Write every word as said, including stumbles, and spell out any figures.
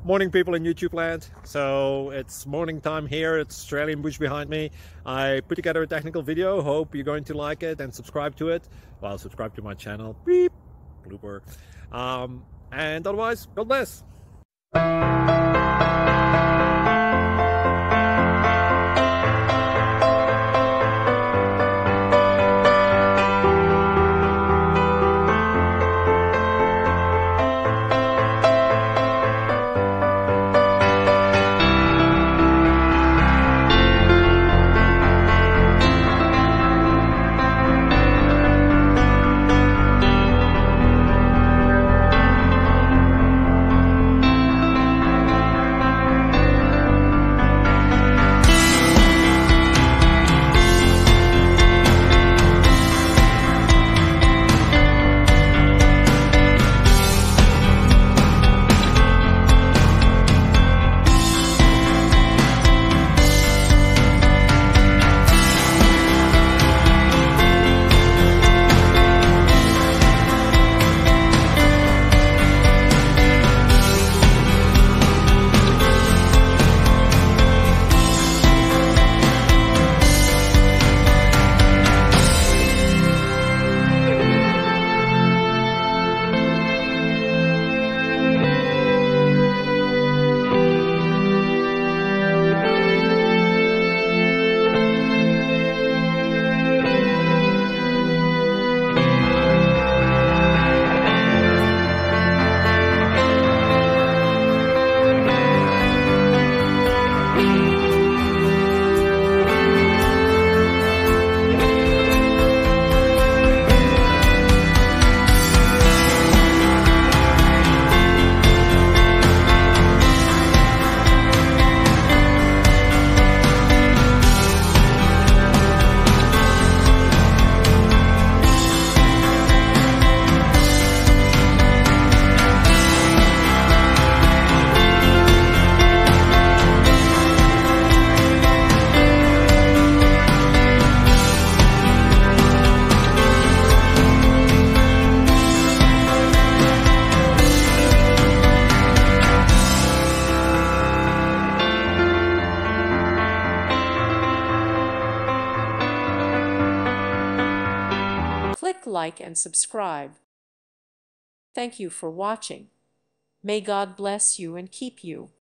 Morning, people in YouTube land. So it's morning time here. It's Australian bush behind me. I put together a technical video. Hope you're going to like it and subscribe to it. Well, subscribe to my channel. Beep. Blooper. Um, and otherwise, God bless. Click like and subscribe. Thank you for watching. May God bless you and keep you.